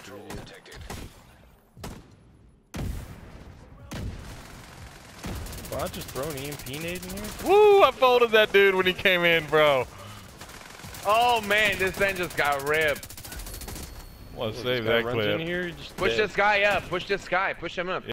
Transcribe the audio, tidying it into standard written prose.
Well, I just throw an EMP nade in here. Woo! I folded that dude when he came in, bro. Oh man, this thing just got ripped. Let's save that clip. In here, Push this guy up. Push this guy. Push him up.